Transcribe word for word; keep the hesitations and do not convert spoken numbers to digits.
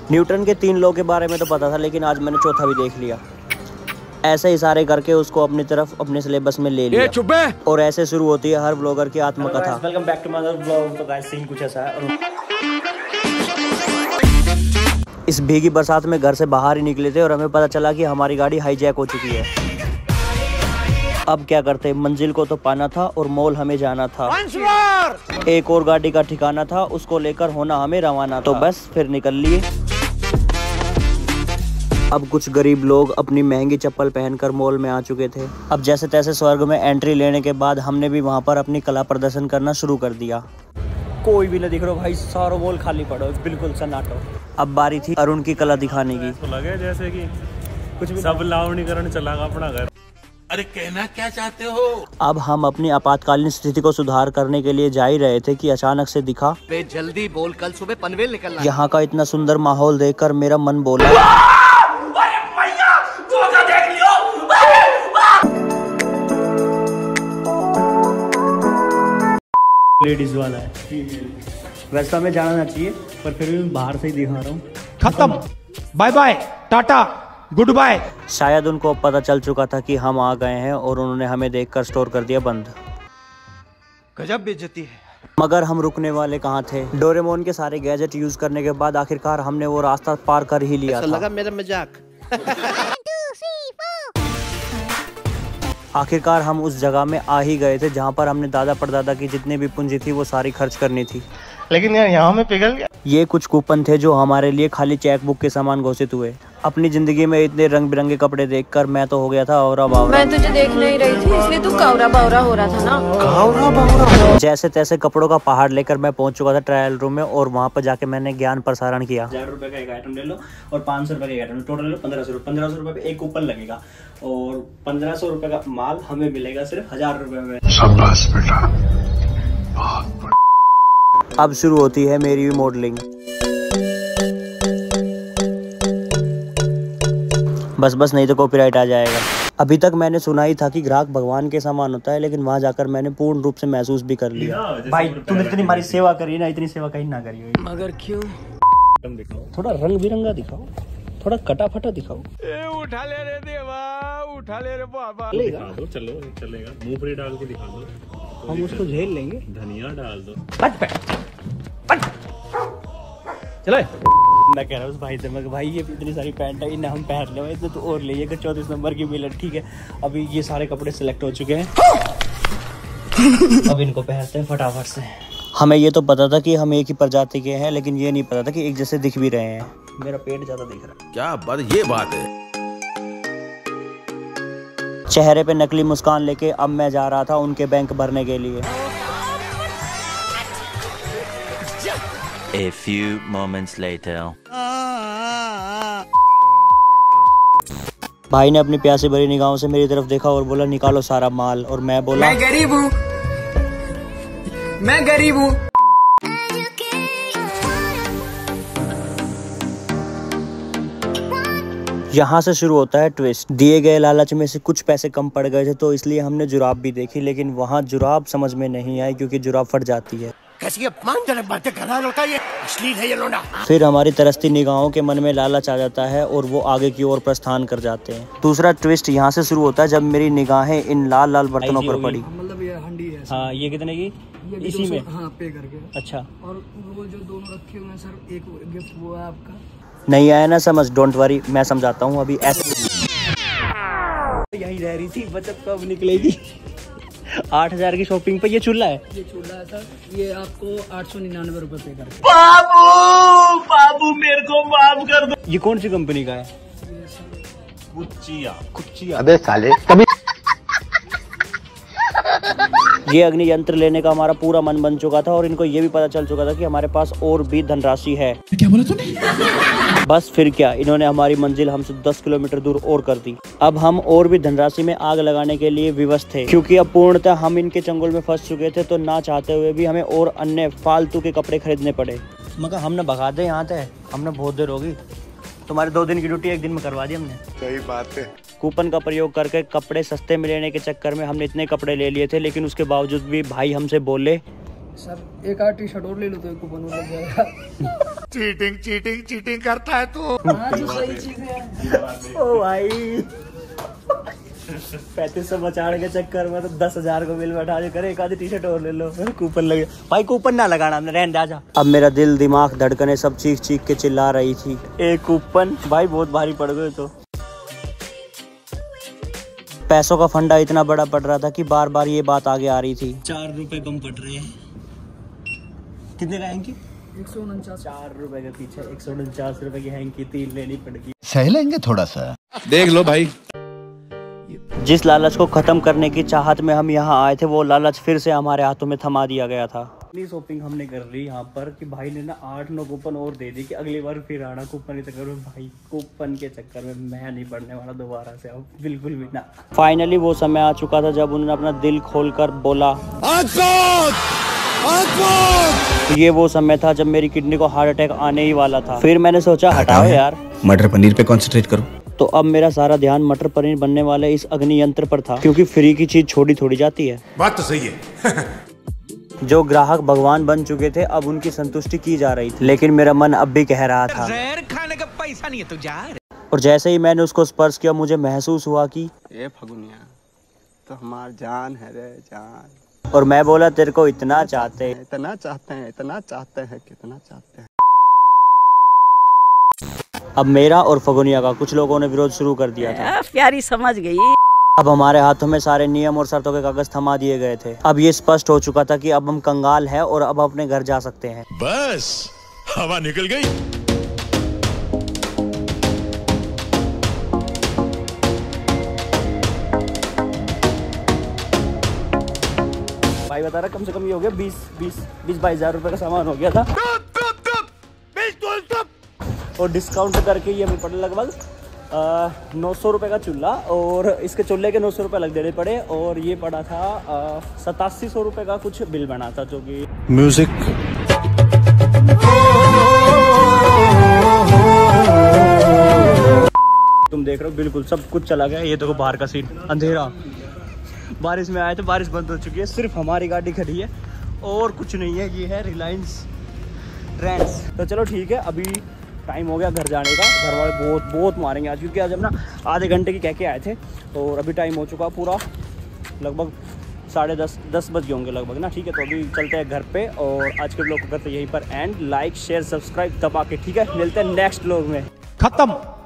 Newton के तीन law के बारे में तो पता था, लेकिन आज मैंने चौथा भी देख लिया। ऐसे इशारे करके उसको अपनी तरफ अपने सिलेबस में ले लिया। चुप है। और ऐसे शुरू होती है हर व्लॉगर की आत्मकथा। Welcome back to my vlog. तो गाइस सीन कुछ ऐसा है। इस भीगी बरसात में घर से बाहर ही निकले थे और हमें पता चला कि हमारी गाड़ी हाईजैक हो चुकी है। अब क्या करते, मंजिल को तो पाना था और मॉल हमें जाना था। एक और गाड़ी का ठिकाना था, उसको लेकर होना हमें रवाना। तो बस फिर निकल लिए। अब कुछ गरीब लोग अपनी महंगी चप्पल पहनकर मॉल में आ चुके थे। अब जैसे तैसे स्वर्ग में एंट्री लेने के बाद हमने भी वहां पर अपनी कला प्रदर्शन करना शुरू कर दिया। कोई भी नहीं दिख रहा भाई, सारा मॉल खाली पड़ा, बिल्कुल सन्नाटा। अब बारी थी अरुण की कला दिखाने की। तो लगे जैसे कि कुछ भी सब लावणीकरण चला अपना घर। अरे कहना क्या चाहते हो? अब हम अपनी आपातकालीन स्थिति को सुधार करने के लिए जा ही रहे थे कि अचानक से दिखा। बे जल्दी बोल, कल सुबह पनवेल निकलना। यहाँ का इतना सुंदर माहौल देखकर मेरा मन बोला, लेडीज वाला है। वैसा हमें जाना ना चाहिए, पर फिर भी मैं बाहर से ही दिखा रहा हूँ। खत्म, bye bye, tata, goodbye. शायद उनको अब पता चल चुका था कि हम आ गए हैं और उन्होंने हमें देखकर स्टोर कर दिया बंद। गजब बेइज्जती है। मगर हम रुकने वाले कहाँ थे। डोरेमोन के सारे गैजेट यूज करने के बाद आखिरकार हमने वो रास्ता पार कर ही लिया था। लगा मेरा मजाक। आखिरकार हम उस जगह में आ ही गए थे जहाँ पर हमने दादा परदादा की जितनी भी पूंजी थी वो सारी खर्च करनी थी। लेकिन यार यहाँ में पिघल गया। ये कुछ कूपन थे जो हमारे लिए खाली चेक बुक के समान घोषित हुए। अपनी जिंदगी में इतने रंग बिरंगे कपड़े देखकर मैं तो हो गया था औरा बावरा। मैं तुझे देख नहीं रही थी, इसलिए तू कावरा बावरा हो रहा था ना। कावरा बावरा। जैसे तैसे कपड़ों का पहाड़ लेकर मैं पहुंच चुका था ट्रायल रूम में और वहां पर जाके मैंने ज्ञान प्रसारण किया। हजार रुपए का एक आइटम ले लो और पाँच सौ रुपए का एक आइटम, टोटल लो पंद्रह सौ रुपए। पंद्रह सौ रुपए पे एक कूपन लगेगा और पंद्रह सौ रुपए का माल हमें मिलेगा सिर्फ हजार रुपए में। शाबाश बेटा, बहुत। अब शुरू होती है मेरी मॉडलिंग। बस बस नहीं तो कॉपीराइट आ जाएगा। अभी तक मैंने सुना ही था कि ग्राहक भगवान के समान होता है, लेकिन वहां जाकर मैंने पूर्ण रूप से महसूस भी कर लिया। भाई तूने इतनी हमारी सेवा करी ना, इतनी सेवा कहीं ना करी। मगर क्यों? थोड़ा रंग बिरंगा दिखाओ, थोड़ा कटा फटा दिखाओ। ए, उठा ले रे देवा, उठा ले रे बाबा। दिखा दो, चलो चलेगा। मूंगफली डाल के दिखा दो, हम उसको झेल लेंगे। धनिया डाल दो। पट पट पट चलो। मैं कह रहा हूँ भाई से, मैं भाई ये इतनी सारी पैंट है, इन्हें हम पहन ले, इतने तो और ले अगर चौंतीस नंबर की मिले। ठीक है, अभी ये सारे कपड़े सिलेक्ट हो चुके हैं। अब इनको पहनते हैं फटाफट से। हमें ये तो पता था कि हम एक ही प्रजाति के हैं, लेकिन ये नहीं पता था कि एक जैसे दिख भी रहे हैं। मेरा पेट ज्यादा दिख रहा है। क्या बात, ये बात है। चेहरे पे नकली मुस्कान लेके अब मैं जा रहा था उनके बैंक भरने के लिए। A few moments later. भाई ने अपनी प्यासी भरी निगाहों से मेरी तरफ देखा और बोला निकालो सारा माल। और मैं बोला मैं गरीब हूँ, मैं गरीब हूँ। यहाँ से शुरू होता है ट्विस्ट। दिए गए लालच में से कुछ पैसे कम पड़ गए थे, तो इसलिए हमने जुराब भी देखी, लेकिन वहाँ जुराब समझ में नहीं आई क्योंकि जुराब फट जाती है। कैसी अपमानजनक बातें कर रहा है, ये अश्लील है ये लोना। फिर हमारी तरसती निगाहों के मन में लालच आ जाता है और वो आगे की ओर प्रस्थान कर जाते हैं। दूसरा ट्विस्ट यहाँ से शुरू होता है जब मेरी निगाहें इन लाल लाल बर्तनों पर पड़ी। मतलब ये हंडी है। हाँ, ये कितने की? इसी में? हाँ, पे करके। अच्छा। और वो जो दोनों रखे हुए हैं सर, एक गिफ्ट वो है आपका। नहीं आया ना समझ, डोंट वरी, मैं समझाता हूँ। अभी ऐसे यही रह रही थी, बचत कब निकलेगी। आठ हजार की शॉपिंग पे ये चूल्हा है। ये चूल्हा है सर, ये आपको आठ सौ निन्यानवे रूपए पे करके। बाबू बाबू मेरे को माफ कर दो। ये कौन सी कंपनी का है? कुचिया कुचिया। अबे साले कभी। ये अग्नि यंत्र लेने का हमारा पूरा मन बन चुका था और इनको ये भी पता चल चुका था कि हमारे पास और भी धनराशि है। क्या बोला तूने? बस फिर क्या, इन्होंने हमारी मंजिल हमसे दस किलोमीटर दूर और कर दी। अब हम और भी धनराशि में आग लगाने के लिए विवश थे, क्योंकि अब पूर्णतः हम इनके चंगुल में फंस चुके थे। तो ना चाहते हुए भी हमें और अन्य फालतू के कपड़े खरीदने पड़े। मगर हमने भगा दे यहाँ से, हमने बहुत देर होगी। तुम्हारे दो दिन की ड्यूटी एक दिन में करवा दी हमने। सही बात है। कूपन का प्रयोग करके कपड़े सस्ते में लेने के चक्कर में हमने इतने कपड़े ले लिए थे, लेकिन उसके बावजूद भी भाई हमसे बोले सर एक आध टी शर्ट और ले लो तो एक कूपन और लग जाएगा। चीटिंग चीटिंग चीटिंग करता है तू। हाँ जो सही चीज है। ओ भाई पैंतीस सौ बचाने के चक्कर में तो दस हजार को बिल बैठा दे करे, एक आधी टी शर्ट और ले लो, कूपन लगे भाई। कूपन ना लगाना हमने, रहने दे जा। अब मेरा दिल दिमाग धड़कने सब चीख चीख के चिल्ला रही थी, एक कूपन भाई बहुत भारी पड़ गए। तो पैसों का फंडा इतना बड़ा पड़ रहा था कि बार बार ये बात आगे आ रही थी। चार रुपए कम पड़ रहे हैं। कितने का हैंकी? एक सौ उनचास। चार रुपए के पीछे एक सौ उनचास रुपए की हैंकी तीन लेनी पड़ेगी। सह लेंगे थोड़ा सा, देख लो भाई। जिस लालच को खत्म करने की चाहत में हम यहाँ आए थे, वो लालच फिर से हमारे हाथों में थमा दिया गया था। इतनी शॉपिंग हमने कर ली यहाँ पर कि भाई ने ना आठ नौ कूपन और दे दी कि अगली बार फिर आना कूपन के चक्कर में। भाई कूपन के चक्कर में मैं नहीं पढ़ने वाला दोबारा से, अब बिल्कुल भी ना। फाइनली वो समय आ चुका था जब उन्होंने अपना दिल खोलकर बोला। तो ये वो समय था जब मेरी किडनी को हार्ट अटैक आने ही वाला था। फिर मैंने सोचा हटाओ यार, मटर पनीर पे कंसंट्रेट करो। तो अब मेरा सारा ध्यान मटर पनीर बनने वाले इस अग्नि यंत्र पर था, क्योंकि फ्री की चीज छोड़ी थोड़ी जाती है। बात तो सही है। जो ग्राहक भगवान बन चुके थे, अब उनकी संतुष्टि की जा रही थी, लेकिन मेरा मन अब भी कह रहा था जहर खाने का पैसा नहीं है तो जा। और जैसे ही मैंने उसको स्पर्श किया, मुझे महसूस हुआ कि ए फगुनिया तो हमार जान है रे जान। और मैं बोला तेरे को इतना चाहते हैं, इतना चाहते हैं, इतना चाहते हैं, कितना चाहते हैं। अब मेरा और फगुनिया का कुछ लोगों ने विरोध शुरू कर दिया था। प्यारी समझ गई। अब हमारे हाथों में सारे नियम और शर्तों के कागज थमा दिए गए थे। अब ये स्पष्ट हो चुका था कि अब हम कंगाल हैं और अब अपने घर जा सकते हैं। बस हवा निकल गई। भाई बता रहा कम से कम ये हो गया बीस बीस बीस बाईस हजार रुपए का सामान हो गया था। और डिस्काउंट करके ये हमें पड़े लगभग नौ सौ रुपये का चूल्हा, और इसके चूल्हे के नौ सौ रुपये लग देने पड़े। और ये पड़ा था सतासी सौ रुपये का कुछ बिल बना था, जो कि म्यूजिक। तुम देख रहे हो बिल्कुल सब कुछ चला गया। ये देखो बाहर का सीन अंधेरा, बारिश में आए थे, बारिश बंद हो चुकी है, सिर्फ हमारी गाड़ी खड़ी है और कुछ नहीं है। ये है रिलायंस ट्रेंड्स। तो चलो ठीक है, अभी टाइम हो गया घर जाने का। घर वाले बहुत बहुत मारेंगे आज, क्योंकि आज हम ना आधे घंटे की कह के आए थे और अभी टाइम हो चुका पूरा लगभग साढ़े दस दस बज गए होंगे लगभग ना। ठीक है, तो अभी चलते हैं घर पे और आज के ब्लॉग को करते यहीं पर एंड। लाइक शेयर सब्सक्राइब दबा के, ठीक है। मिलते हैं नेक्स्ट ब्लॉग में। खत्म।